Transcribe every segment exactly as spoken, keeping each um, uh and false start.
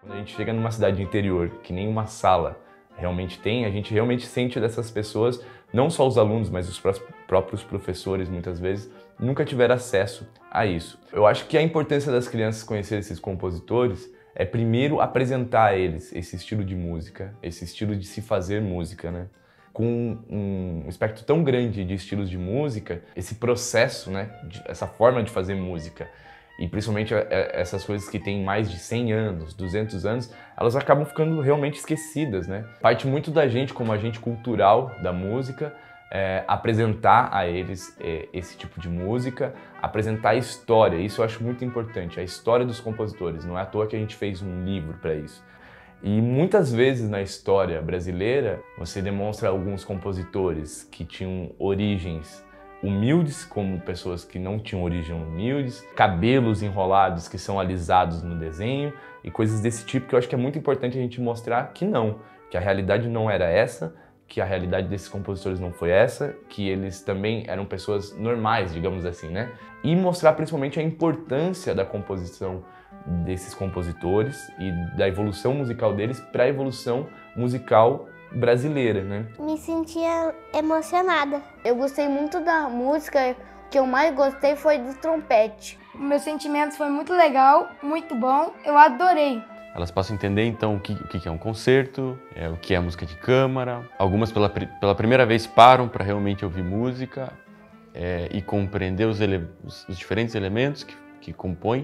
Quando a gente chega numa cidade interior, que nem uma sala realmente tem, a gente realmente sente dessas pessoas, não só os alunos, mas os próprios professores, muitas vezes, nunca tiveram acesso a isso. Eu acho que a importância das crianças conhecerem esses compositores é primeiro apresentar a eles esse estilo de música, esse estilo de se fazer música, né? Com um espectro tão grande de estilos de música, esse processo, né, de, essa forma de fazer música, e principalmente essas coisas que têm mais de cem anos, duzentos anos, elas acabam ficando realmente esquecidas, né? Parte muito da gente, como agente cultural da música, é, apresentar a eles é, esse tipo de música, apresentar a história. Isso eu acho muito importante, a história dos compositores. Não é à toa que a gente fez um livro para isso. E muitas vezes na história brasileira, você demonstra alguns compositores que tinham origens humildes, como pessoas que não tinham origem humildes, cabelos enrolados que são alisados no desenho e coisas desse tipo, que eu acho que é muito importante a gente mostrar que não, que a realidade não era essa, que a realidade desses compositores não foi essa, que eles também eram pessoas normais, digamos assim, né? E mostrar principalmente a importância da composição desses compositores e da evolução musical deles para a evolução musical brasileira, né? Me sentia emocionada. Eu gostei muito da música, o que eu mais gostei foi do trompete. Meus sentimentos foi muito legal, muito bom, eu adorei. Elas passam a entender então o que, o que é um concerto, é, o que é música de câmara. Algumas pela, pela primeira vez param para realmente ouvir música é, e compreender os, ele, os, os diferentes elementos que, que compõem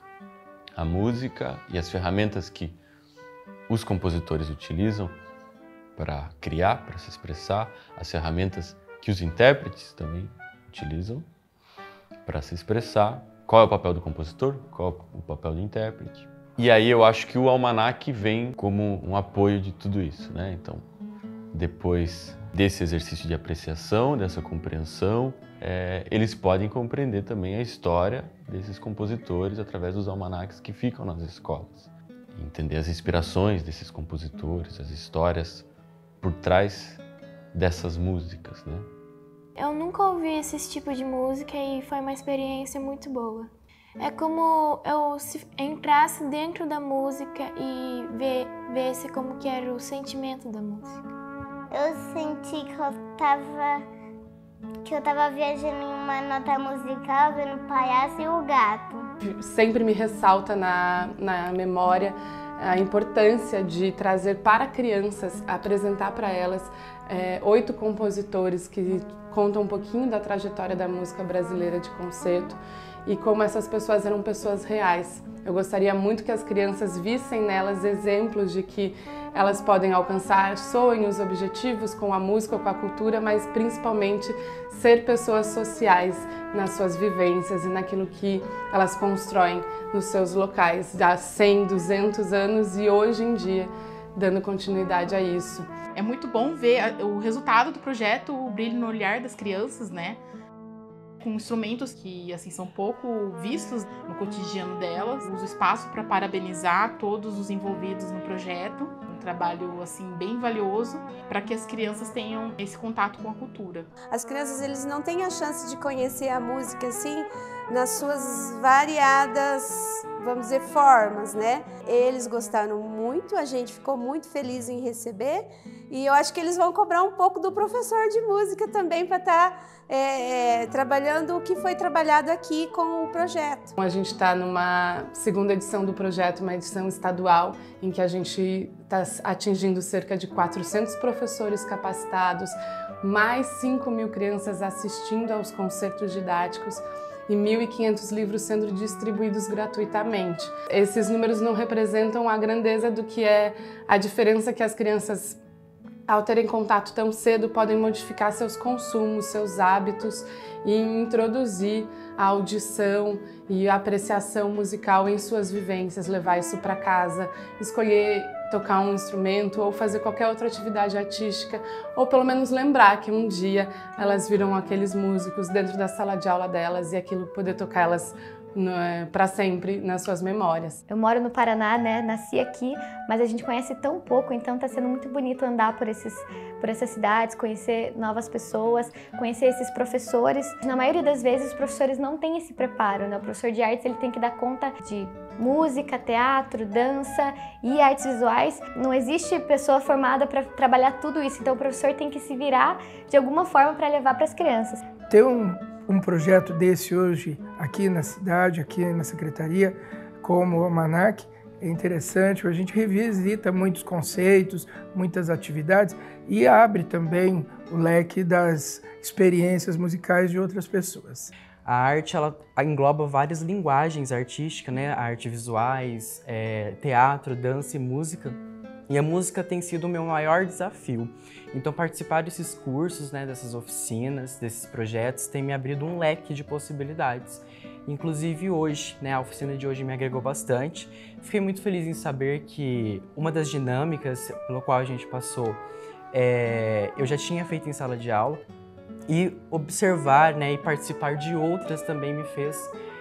a música e as ferramentas que os compositores utilizam para criar, para se expressar, as ferramentas que os intérpretes também utilizam para se expressar, qual é o papel do compositor, qual é o papel do intérprete. E aí eu acho que o almanaque vem como um apoio de tudo isso, né? Então, depois desse exercício de apreciação, dessa compreensão, é, eles podem compreender também a história desses compositores através dos almanaques que ficam nas escolas. Entender as inspirações desses compositores, as histórias por trás dessas músicas, né? Eu nunca ouvi esse tipo de música e foi uma experiência muito boa. É como eu se entrasse dentro da música e ver, vesse como que era o sentimento da música. Eu senti que eu tava, que eu tava viajando em uma nota musical, vendo o palhaço e o gato. Sempre me ressalta na, na memória a importância de trazer para crianças, apresentar para elas é, oito compositores que contam um pouquinho da trajetória da música brasileira de concerto e como essas pessoas eram pessoas reais. Eu gostaria muito que as crianças vissem nelas exemplos de que elas podem alcançar sonhos, objetivos com a música, com a cultura, mas principalmente ser pessoas sociais nas suas vivências e naquilo que elas constroem nos seus locais há cem, duzentos anos e hoje em dia dando continuidade a isso. É muito bom ver o resultado do projeto, o brilho no olhar das crianças, né? Com instrumentos que assim são pouco vistos no cotidiano delas. Uso espaço para parabenizar todos os envolvidos no projeto. Um trabalho assim bem valioso para que as crianças tenham esse contato com a cultura. As crianças eles não têm a chance de conhecer a música assim nas suas variadas, vamos dizer, formas, né? Eles gostaram muito, a gente ficou muito feliz em receber e eu acho que eles vão cobrar um pouco do professor de música também para estar é, é, trabalhando o que foi trabalhado aqui com o projeto. A gente está numa segunda edição do projeto, uma edição estadual, em que a gente está atingindo cerca de quatrocentos professores capacitados, mais cinco mil crianças assistindo aos concertos didáticos e mil e quinhentos livros sendo distribuídos gratuitamente. Esses números não representam a grandeza do que é a diferença que as crianças, ao terem contato tão cedo, podem modificar seus consumos, seus hábitos e introduzir a audição e a apreciação musical em suas vivências, levar isso para casa, escolher tocar um instrumento ou fazer qualquer outra atividade artística, ou pelo menos lembrar que um dia elas viram aqueles músicos dentro da sala de aula delas e aquilo poder tocar elas para sempre nas suas memórias. Eu moro no Paraná, né? Nasci aqui, mas a gente conhece tão pouco, então está sendo muito bonito andar por, esses, por essas cidades, conhecer novas pessoas, conhecer esses professores. Na maioria das vezes os professores não têm esse preparo, né? O professor de artes ele tem que dar conta de música, teatro, dança e artes visuais. Não existe pessoa formada para trabalhar tudo isso, então o professor tem que se virar de alguma forma para levar para as crianças. Ter um, um projeto desse hoje aqui na cidade, aqui na secretaria, como o Manac, é interessante, a gente revisita muitos conceitos, muitas atividades e abre também o leque das experiências musicais de outras pessoas. A arte ela engloba várias linguagens artísticas, né? Arte visuais, é, teatro, dança e música. E a música tem sido o meu maior desafio. Então participar desses cursos, né, dessas oficinas, desses projetos, tem me abrido um leque de possibilidades. Inclusive hoje, né, a oficina de hoje me agregou bastante. Fiquei muito feliz em saber que uma das dinâmicas pela qual a gente passou, é, eu já tinha feito em sala de aula, e observar, né, e participar de outras também me fez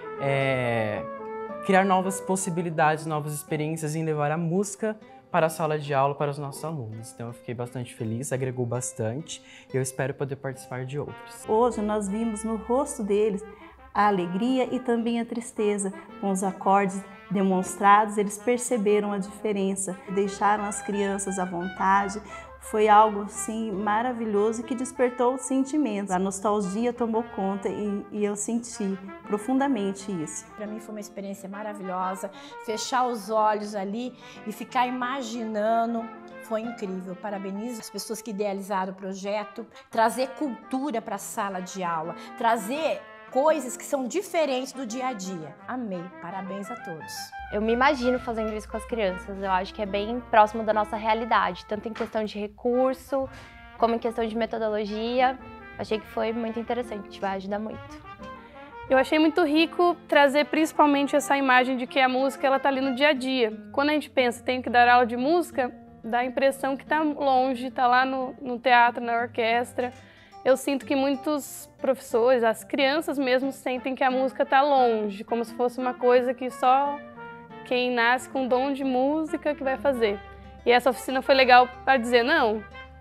é, criar novas possibilidades, novas experiências em levar a música para a sala de aula para os nossos alunos. Então eu fiquei bastante feliz, agregou bastante e eu espero poder participar de outros. Hoje nós vimos no rosto deles a alegria e também a tristeza. Com os acordes demonstrados, eles perceberam a diferença, deixaram as crianças à vontade. Foi algo assim maravilhoso que despertou sentimentos. A nostalgia tomou conta e, e eu senti profundamente isso. Para mim foi uma experiência maravilhosa. Fechar os olhos ali e ficar imaginando foi incrível. Parabenizo as pessoas que idealizaram o projeto, trazer cultura para a sala de aula, trazer coisas que são diferentes do dia a dia. Amei, parabéns a todos. Eu me imagino fazendo isso com as crianças, eu acho que é bem próximo da nossa realidade, tanto em questão de recurso, como em questão de metodologia. Achei que foi muito interessante, vai ajudar muito. Eu achei muito rico trazer principalmente essa imagem de que a música ela tá ali no dia a dia. Quando a gente pensa, tem que dar aula de música, dá a impressão que tá longe, tá lá no, no teatro, na orquestra. Eu sinto que muitos professores, as crianças mesmo, sentem que a música está longe, como se fosse uma coisa que só quem nasce com dom de música que vai fazer. E essa oficina foi legal para dizer, não,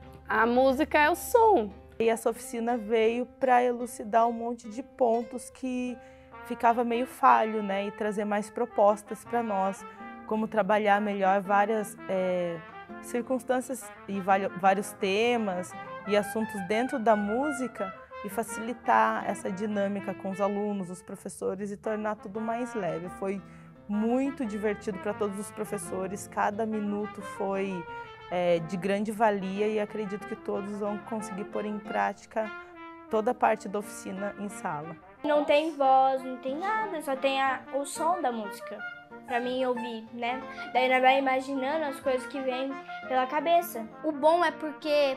a música é o som. E essa oficina veio para elucidar um monte de pontos que ficava meio falho, né? E trazer mais propostas para nós, como trabalhar melhor várias é, circunstâncias e vários temas e assuntos dentro da música e facilitar essa dinâmica com os alunos, os professores e tornar tudo mais leve. Foi muito divertido para todos os professores, cada minuto foi é, de grande valia e acredito que todos vão conseguir pôr em prática toda a parte da oficina em sala. Não tem voz, não tem nada, só tem a, o som da música para mim ouvir, né? Daí nós vai imaginando as coisas que vêm pela cabeça. O bom é porque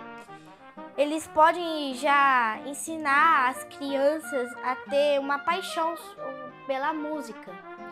eles podem já ensinar as crianças a ter uma paixão pela música.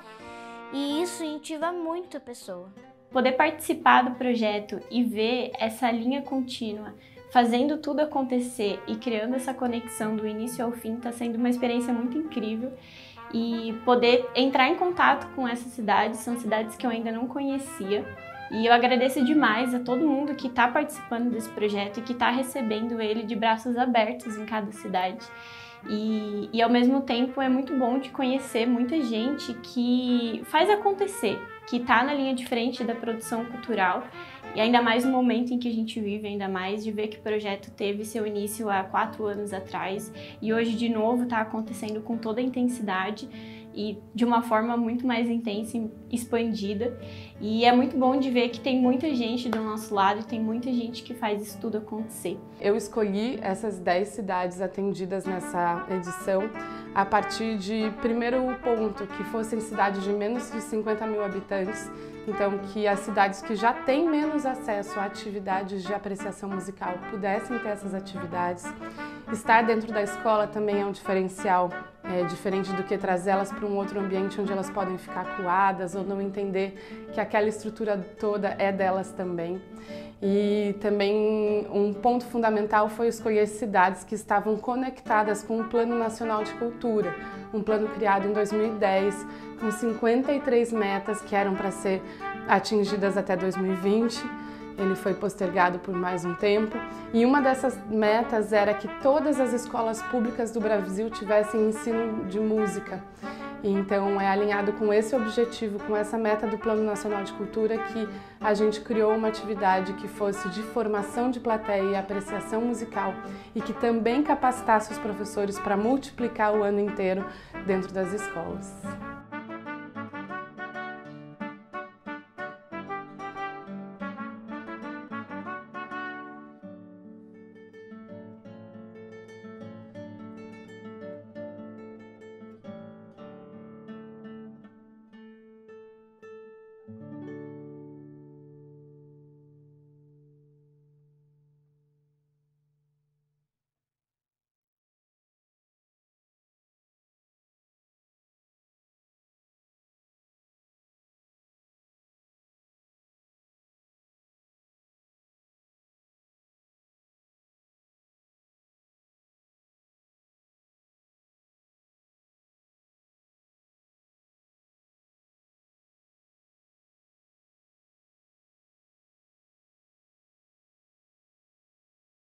E isso incentiva muito a pessoa. Poder participar do projeto e ver essa linha contínua, fazendo tudo acontecer e criando essa conexão do início ao fim, está sendo uma experiência muito incrível. E poder entrar em contato com essas cidades, são cidades que eu ainda não conhecia. E eu agradeço demais a todo mundo que está participando desse projeto e que está recebendo ele de braços abertos em cada cidade. E, e ao mesmo tempo é muito bom de conhecer muita gente que faz acontecer, que está na linha de frente da produção cultural. E ainda mais no momento em que a gente vive, ainda mais de ver que o projeto teve seu início há quatro anos atrás e hoje de novo está acontecendo com toda a intensidade e de uma forma muito mais intensa e expandida. E é muito bom de ver que tem muita gente do nosso lado e tem muita gente que faz isso tudo acontecer. Eu escolhi essas dez cidades atendidas nessa edição a partir de, primeiro ponto, que fossem cidades de menos de cinquenta mil habitantes, então que as cidades que já têm menos acesso a atividades de apreciação musical pudessem ter essas atividades. Estar dentro da escola também é um diferencial, é, diferente do que trazê-las para um outro ambiente onde elas podem ficar acuadas ou não entender que aquela estrutura toda é delas também. E também um ponto fundamental foi escolher cidades que estavam conectadas com o Plano Nacional de Cultura, um plano criado em dois mil e dez, com cinquenta e três metas que eram para ser atingidas até dois mil e vinte. Ele foi postergado por mais um tempo e uma dessas metas era que todas as escolas públicas do Brasil tivessem ensino de música. Então é alinhado com esse objetivo, com essa meta do Plano Nacional de Cultura, que a gente criou uma atividade que fosse de formação de plateia e apreciação musical e que também capacitasse os professores para multiplicar o ano inteiro dentro das escolas.